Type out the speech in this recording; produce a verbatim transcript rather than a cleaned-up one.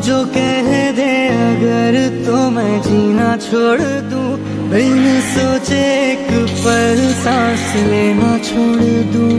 जो कह दे अगर तो मैं जीना छोड़ दूं, बिन सोचे एक पल सांस लेना छोड़ दूं।